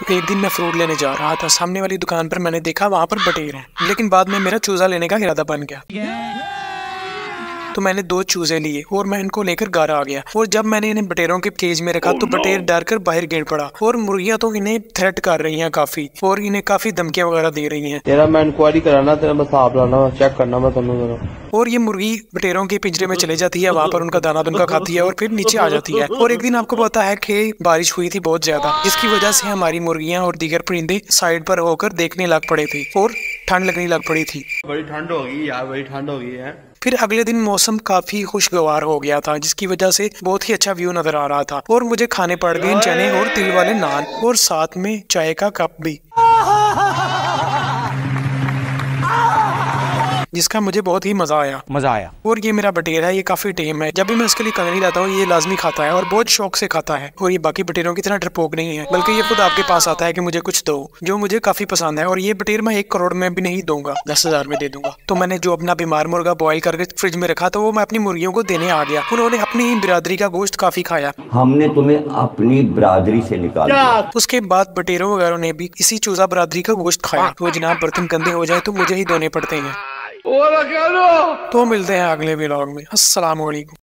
तो एक दिन मैं फ्रूट लेने जा रहा था, सामने वाली दुकान पर मैंने देखा वहाँ पर बटेर हैं, लेकिन बाद में मेरा चूजा लेने का इरादा बन गया। तो मैंने 2 चूजे लिए और मैं इनको लेकर घर आ गया। और जब मैंने इन्हें बटेरों के केज में रखा तो बटेर डर कर बाहर गिर पड़ा और मुर्गियां तो इन्हें थ्रेट कर रही हैं काफी, और इन्हें काफी धमकियां वगैरह दे रही हैं। तेरा मैं इंक्वायरी कराना, तेरा मैं हिसाब लाना, चेक करना मैं तुम्हें। और ये मुर्गी बटेरों के पिंजरे में चले जाती है, वहाँ पर उनका दाना दुनका खाती है और फिर नीचे आ जाती है। और एक दिन आपको पता है कि बारिश हुई थी बहुत ज्यादा, जिसकी वजह से हमारी मुर्गियां और दीगर परिंदे साइड पर होकर देखने लग पड़े थे और ठंड लगने लग पड़ी थी। बड़ी ठंड हो गई यार, बड़ी ठंड हो गई है। फिर अगले दिन मौसम काफी खुशगवार हो गया था, जिसकी वजह से बहुत ही अच्छा व्यू नजर आ रहा था। और मुझे खाने पड़ गए चने और तिल वाले नान और साथ में चाय का कप भी, जिसका मुझे बहुत ही मजा आया। और ये मेरा बटेर है, ये काफी टेम है। जब भी मैं इसके लिए कंगनी लाता हूँ ये लाजमी खाता है और बहुत शौक से खाता है। और ये बाकी बटेरों की तरह डरपोक नहीं है, बल्कि ये खुद आपके पास आता है कि मुझे कुछ दो, जो मुझे काफी पसंद है। और ये बटेर मैं 1 करोड़ में भी नहीं दूंगा, 10,000 में दे दूंगा। तो मैंने जो अपना बीमार मुर्गा बॉयल करके फ्रिज में रखा था वो मैं अपनी मुर्गियों को देने आ गया। उन्होंने अपनी ही बिरादरी का गोश्त काफी खाया। हमने तुम्हें अपनी बिरादरी से निकाला। उसके बाद बटेरों वगैरह ने भी इसी चूजा बिरादरी का गोश्त खाया। तो जनाब बर्तन गंदे हो जाए तो मुझे ही धोने पड़ते हैं। तो मिलते हैं अगले व्लॉग में। अस्सलाम वालेकुम।